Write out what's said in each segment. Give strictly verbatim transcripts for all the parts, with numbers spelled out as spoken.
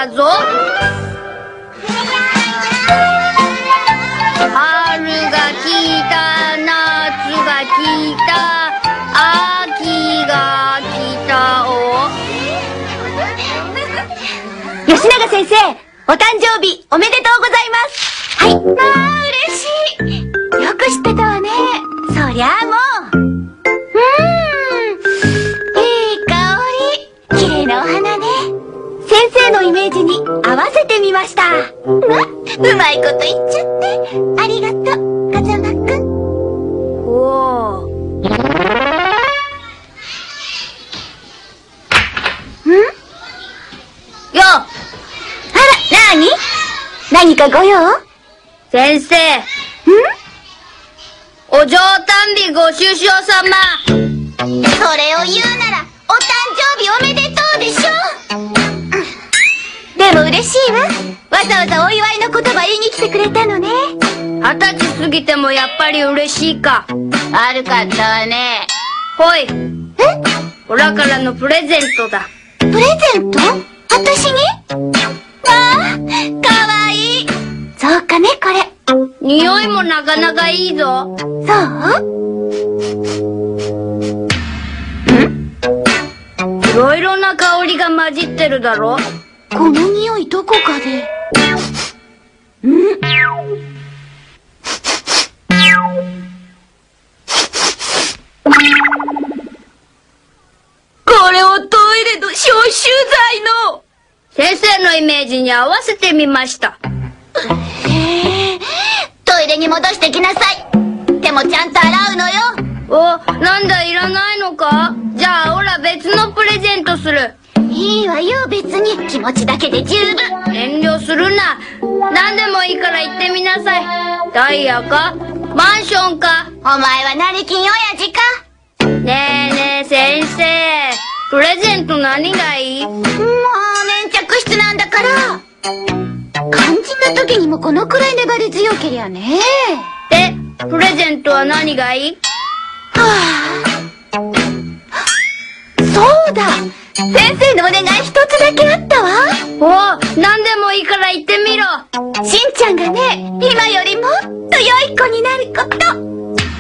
だぞ。春が来た、夏が来た、秋が来たお。 吉永先生、お誕生日おめでとうございます。はい。まあ嬉しい。よく知ってたわね。そりゃあもう。うーん、いい香り。綺麗なお花ね。先生のイメージに合わせてみました。ま、うまいこと言っちゃって。ありがとう、風間くん。 おー。 ん？ よっ！ あら、なに？何かご用？ 先生。 ん？ お嬢丹美ご愁傷様。 それを言うなら、お誕生日おめでとうでしょ。でも嬉しいわ。わざわざお祝いの言葉言いに来てくれたのね。 二十歳過ぎてもやっぱり嬉しいか。 悪かったわね。 ほい。 え？ オラからのプレゼントだ。 プレゼント？私に？ああ、かわいい。そうかね、これ。 匂いもなかなかいいぞ。 そう？ いろいろな香りが混じってるだろ。 この匂いどこかで。ん？これをトイレの消臭剤の。 先生のイメージに合わせてみました。 へえ、トイレに戻してきなさい。手もちゃんと洗うのよ。 お、なんだいらないのか？じゃあオラ別のプレゼントする。 いいわよ、別に気持ちだけで十分。 遠慮するな。何でもいいから言ってみなさい。ダイヤか？マンションか？ お前は成金親父か？ ねえねえ先生、プレゼント何がいい？ もう粘着質なんだから。肝心な時にもこのくらい粘り強けりゃね。 で、プレゼントは何がいい？ はあ、そうだ、先生のお願い一つだけあったわ。 お、何でもいいから言ってみろ。 しんちゃんがね、今よりもっと良い子になること。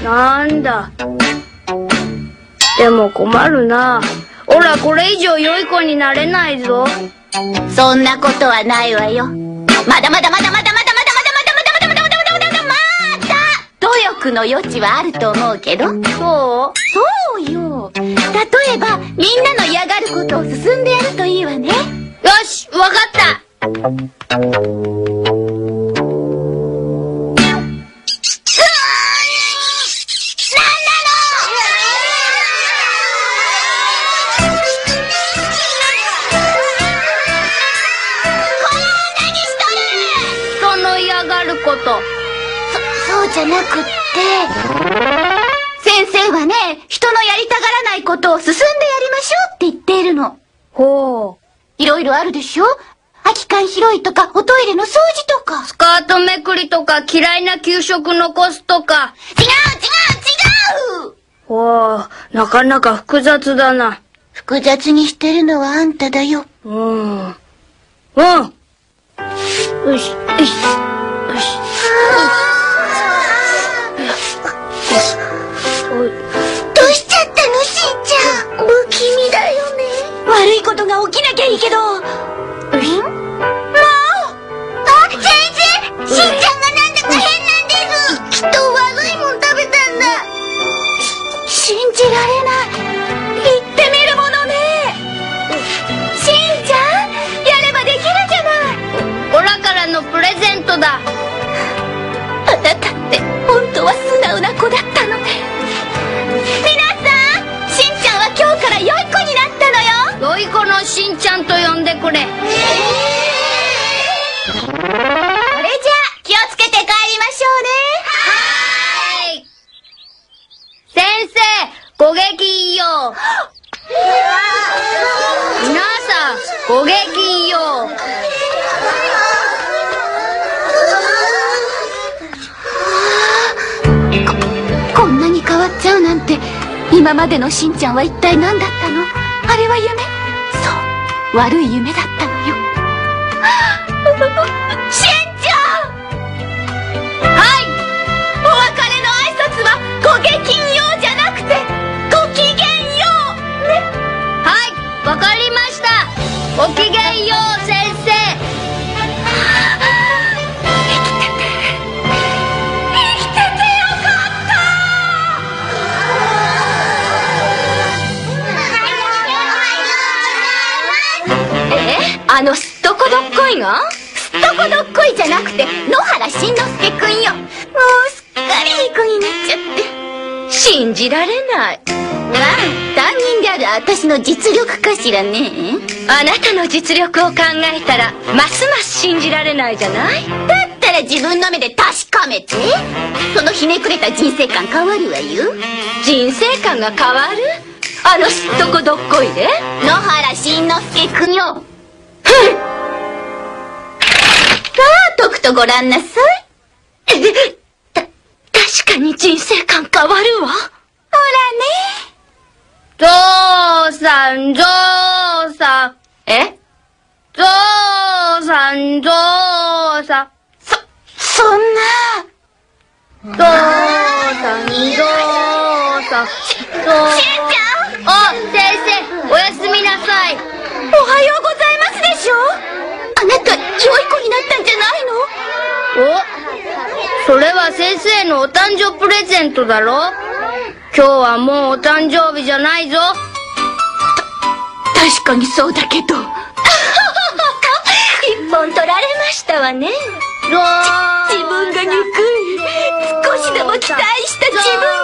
なんだ。でも困るな。オラこれ以上良い子になれないぞ。 そんなことはないわよ。まだまだまだまだまだまだまだまだまだまだまだまだまだまだまだまだ努力の余地はあると思うけど。 そう？ そうよ。例えばみんなの嫌がることを進んでやるといいわね。よし、わかった。 そうじゃなくって、先生はね、人のやりたがらないことを進んでやりましょうって言っているの。 ほう。 いろいろあるでしょ？空き缶拾いとか、おトイレの掃除とか。 スカートめくりとか、嫌いな給食残すとか。 違う違う違う！ ほう、なかなか複雑だな。 複雑にしてるのはあんただよ。 うん。うん。よし、よし、よし。 どうしちゃったの、しんちゃん。不気味だよね。悪いことが起きなきゃいいけど。ん？もう！あ、先生！しんちゃんがなんだか変なんです。きっと悪いもん食べたんだ。信じられない。言ってみるものね。しんちゃん、やればできるじゃない。 オラからのプレゼントだ。 あなたって本当は素直な子だったのね。皆さん、しんちゃんは今日から良い子になったのよ。 良い子のしんちゃんと呼んでくれ。えー、 それじゃあ気をつけて帰りましょうね。 はーい。先生、ごきげんよう。皆さん、ごきげんよう。 こんなに変わっちゃうなんて。今までのしんちゃんは一体何だったの？あれは夢？そう、悪い夢だったのよ。 しんちゃん。はい、お別れの挨拶はごきげんようじゃなくてごきげんようね。 はい、わかりました。ごきげんよう先生。 生きてて生きててよかった。え、あのすっとこどっこいが？すっとこどっこいじゃなくて野原しんのすけくんよ。もうすっかりいい子になっちゃって。信じられない。ああ、担任である私の実力かしらね。あなたの実力を考えたらますます信じられないじゃない。だったら自分の目で確かめて。そのひねくれた人生観変わるわよ。人生観が変わる？あのすっとこどっこいで野原しんのすけくんよ。ふん。さあ、とくとごらんなさい。た、確かに人生観変わるわ。ほらね。 ゾウさん、ゾウさん。 え？ ゾウさん、ゾウさん。 そ、そんな。 ゾウさん、ゾウさん。 しんちゃん。 お、先生、おやすみなさい。 おはようございますでしょ。あなた、良い子になったんじゃないの？ お、それは先生のお誕生プレゼントだろ。今日はもうお誕生日じゃないぞ。 確かにそうだけど。一本取られましたわね。自分が憎い。少しでも期待した自分が